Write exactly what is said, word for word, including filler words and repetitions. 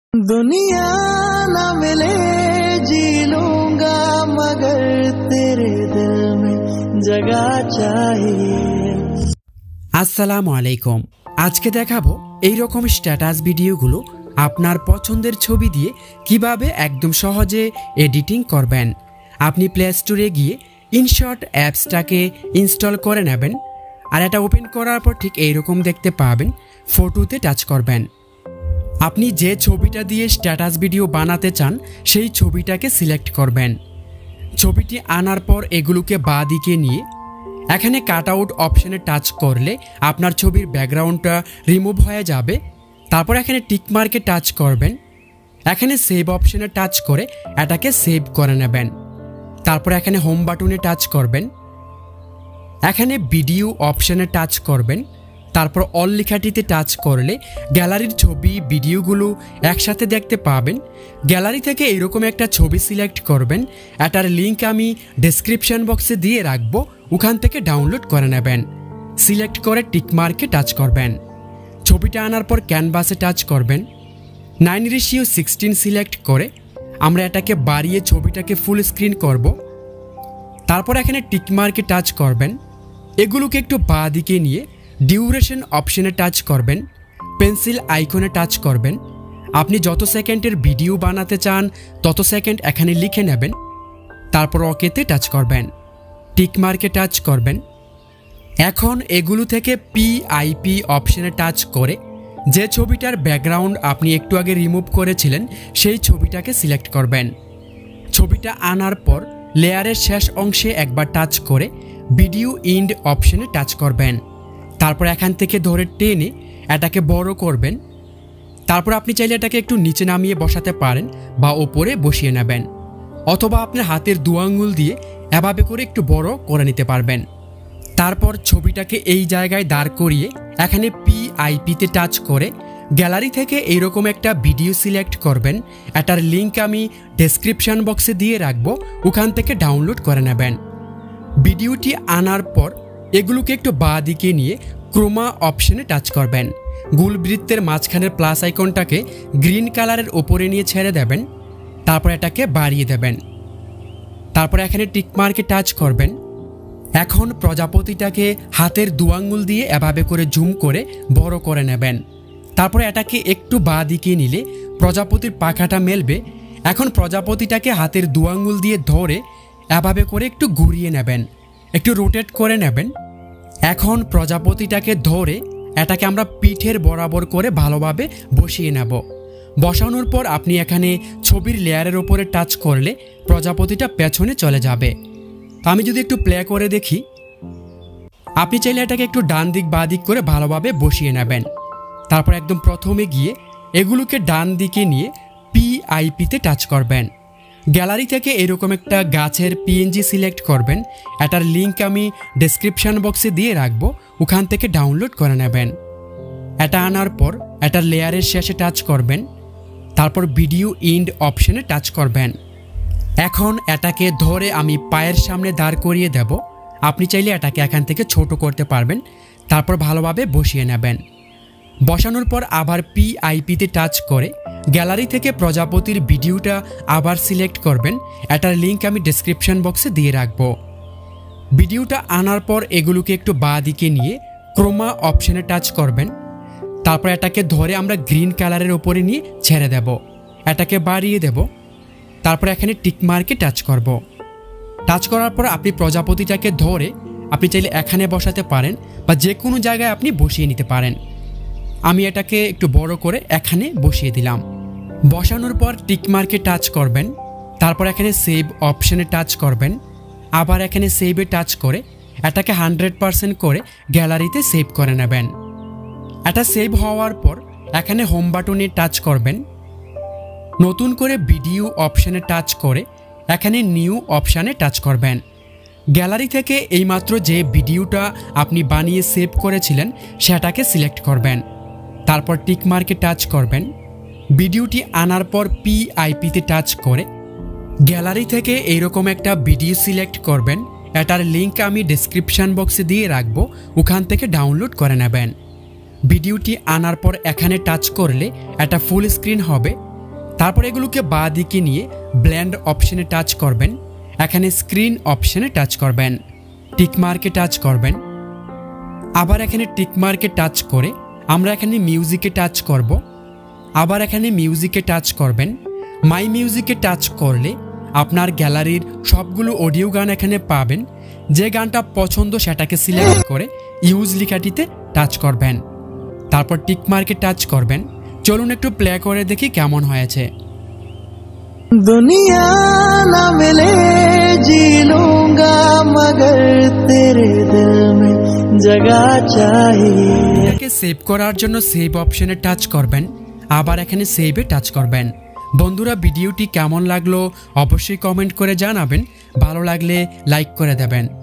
दुनिया ना मिले जी लूंगा मगर तेरे दिल में जगह चाहिए। আসসালামু আলাইকুম। আজকে দেখাবো এই রকম স্ট্যাটাস ভিডিওগুলো আপনার পছন্দের ছবি দিয়ে কিভাবে একদম সহজে এডিটিং করবেন। আপনি প্লে স্টোরে গিয়ে ইনশট অ্যাপসটাকে ইনস্টল করে নেবেন আর এটা ওপেন করার পর ঠিক এই রকম দেখতে পাবেন। ফটোতে টাচ করবেন। আপনি যে ছবিটা দিয়ে স্ট্যাটাস ভিডিও বানাতে চান সেই ছবিটাকে সিলেক্ট করবেন। ছবিটি আনার পর এগুলোকে বাঁ দিকে নিয়ে এখানে কাট আউট অপশনে টাচ করলে আপনার ছবির ব্যাকগ্রাউন্ডটা রিমুভ হয়ে যাবে। তারপর এখানে টিক মার্কে টাচ করবেন। এখানে সেভ অপশনে টাচ করে এটাকে সেভ করে নেবেন। তারপর এখানে হোম বাটনে টাচ করবেন। এখানে ভিডিও অপশনে টাচ করবেন। তারপর অল লেখাটিতে টাচ করলে গ্যালারির ছবি ভিডিওগুলো একসাথে দেখতে পাবেন। গ্যালারি থেকে এরকম একটা ছবি সিলেক্ট করবেন। এটার লিঙ্ক আমি ডেসক্রিপশন বক্সে দিয়ে রাখবো, ওখান থেকে ডাউনলোড করে নেবেন। সিলেক্ট করে টিক মার্কে টাচ করবেন। ছবিটা আনার পর ক্যানভাসে টাচ করবেন। নাইন রেশিও সিক্সটিন সিলেক্ট করে আমরা এটাকে বাড়িয়ে ছবিটাকে ফুল স্ক্রিন করব। তারপর এখানে টিক মার্কে টাচ করবেন। এগুলোকে একটু বাঁ দিকে নিয়ে ডিউরেশন অপশনে টাচ করবেন। পেন্সিল আইকনে টাচ করবেন। আপনি যত সেকেন্ডের ভিডিও বানাতে চান তত সেকেন্ড এখানে লিখে নেবেন। তারপর ওকেতে টাচ করবেন। টিক মার্কে টাচ করবেন। এখন এগুলো থেকে পিআইপি অপশনে টাচ করে যে ছবিটার ব্যাকগ্রাউন্ড আপনি একটু আগে রিমুভ করেছিলেন সেই ছবিটাকে সিলেক্ট করবেন। ছবিটা আনার পর লেয়ারের শেষ অংশে একবার টাচ করে ভিডিও ইন্ড অপশনে টাচ করবেন। তারপর এখান থেকে ধরে টেনে এটাকে বড় করবেন। তারপর আপনি চাইলে এটাকে একটু নিচে নামিয়ে বসাতে পারেন বা ওপরে বসিয়ে নেবেন, অথবা আপনার হাতের দু আঙ্গুল দিয়ে এভাবে করে একটু বড় করে নিতে পারবেন। তারপর ছবিটাকে এই জায়গায় দাঁড় করিয়ে এখানে পিআইপিতে টাচ করে গ্যালারি থেকে এইরকম একটা ভিডিও সিলেক্ট করবেন। এটার লিঙ্ক আমি ডেসক্রিপশন বক্সে দিয়ে রাখবো, ওখান থেকে ডাউনলোড করে নেবেন। ভিডিওটি আনার পর এগুলোকে একটু বাঁ দিকে নিয়ে ক্রোমা অপশনে টাচ করবেন। গোল বৃত্তের মাঝখানের প্লাস আইকনটাকে গ্রিন কালারের ওপরে নিয়ে ছেড়ে দেবেন। তারপর এটাকে বাড়িয়ে দেবেন। তারপর এখানে টিক মার্কে টাচ করবেন। এখন প্রজাপতিটাকে হাতের দু আঙ্গুল দিয়ে এভাবে করে জুম করে বড় করে নেবেন। তারপরে এটাকে একটু বাঁ দিকে নিলে প্রজাপতির পাখাটা মেলবে। এখন প্রজাপতিটাকে হাতের দু আঙ্গুল দিয়ে ধরে এভাবে করে একটু ঘুরিয়ে নেবেন, একটু রোটেট করে নেবেন। এখন প্রজাপতিটাকে ধরে এটাকে আমরা পিঠের বরাবর করে ভালোভাবে বসিয়ে নেব। বসানোর পর আপনি এখানে ছবির লেয়ারের ওপরে টাচ করলে প্রজাপতিটা পেছনে চলে যাবে। আমি যদি একটু প্লে করে দেখি, আপনি চাইলে এটাকে একটু ডান দিক বাঁ দিক করে ভালোভাবে বসিয়ে নেবেন। তারপর একদম প্রথমে গিয়ে এগুলোকে ডান দিকে নিয়ে পিআইপিতে টাচ করবেন। গ্যালারি থেকে এরকম একটা গাছের পিএনজি সিলেক্ট করবেন। এটার লিঙ্ক আমি ডেসক্রিপশন বক্সে দিয়ে রাখবো, ওখান থেকে ডাউনলোড করে নেবেন। এটা আনার পর এটার লেয়ারের শেষে টাচ করবেন। তারপর ভিডিও ইন্ড অপশনে টাচ করবেন। এখন এটাকে ধরে আমি পায়ের সামনে দাঁড় করিয়ে দেব। আপনি চাইলে এটাকে এখান থেকে ছোট করতে পারবেন। তারপর ভালোভাবে বসিয়ে নেবেন। বসানোর পর আবার পিআইপিতে টাচ করে গ্যালারি থেকে প্রজাপতির ভিডিওটা আবার সিলেক্ট করবেন। এটার লিঙ্ক আমি ডেসক্রিপশন বক্সে দিয়ে রাখবো। ভিডিওটা আনার পর এগুলোকে একটু বাঁ দিকে নিয়ে ক্রোমা অপশনে টাচ করবেন। তারপর এটাকে ধরে আমরা গ্রিন কালারের ওপরে নিয়ে ছেড়ে দেব। এটাকে বাড়িয়ে দেব। তারপর এখানে টিক মার্কে টাচ করব। টাচ করার পর আপনি প্রজাপতিটাকে ধরে আপনি চাইলে এখানে বসাতে পারেন বা যে কোনো জায়গায় আপনি বসিয়ে নিতে পারেন। আমি এটাকে একটু বড় করে এখানে বসিয়ে দিলাম। বসানোর পর টিক মার্কে টাচ করবেন। তারপর এখানে সেভ অপশনে টাচ করবেন। আবার এখানে সেভে টাচ করে এটাকে হান্ড্রেড পারসেন্ট করে গ্যালারিতে সেভ করে নেবেন। এটা সেভ হওয়ার পর এখানে হোম বাটনে টাচ করবেন। নতুন করে ভিডিও অপশনে টাচ করে এখানে নিউ অপশানে টাচ করবেন। গ্যালারি থেকে এইমাত্র যে ভিডিওটা আপনি বানিয়ে সেভ করেছিলেন সেটাকে সিলেক্ট করবেন। তারপর টিক মার্কে টাচ করবেন। ভিডিওটি আনার পর পিআইপিতে টাচ করে গ্যালারি থেকে এইরকম একটা ভিডিও সিলেক্ট করবেন। এটার লিঙ্ক আমি ডেসক্রিপশন বক্সে দিয়ে রাখবো, ওখান থেকে ডাউনলোড করে নেবেন। ভিডিওটি আনার পর এখানে টাচ করলে এটা ফুল স্ক্রিন হবে। তারপর এগুলোকে বাঁ দিকে নিয়ে ব্লেন্ড অপশনে টাচ করবেন। এখানে স্ক্রিন অপশনে টাচ করবেন, টিক মার্কে টাচ করবেন। আবার এখানে টিক মার্কে টাচ করে আমরা এখানে মিউজিকে টাচ করব। আবার এখানে মিউজিকে টাচ করবেন। মাই মিউজিকে টাচ করলে আপনার গ্যালারির সবগুলো অডিও গান এখানে পাবেন। যে গানটা পছন্দ সেটাকে সিলেক্ট করে ইউজ লেখাটিতে টাচ করবেন, তারপর টিক মার্কে টাচ করবেন। চলুন একটু প্লে করে দেখি কেমন হয়েছে। दुनिया ना मिले जी लूंगा मगर तेरे दिल में जगह चाहिए। এটাকে সেভ করার জন্য সেভ অপশনে টাচ করবেন। আবার এখানে সেভে টাচ করবেন। বন্ধুরা, ভিডিওটি কেমন লাগলো অবশ্যই কমেন্ট করে জানাবেন। ভালো লাগলে লাইক করে দেবেন।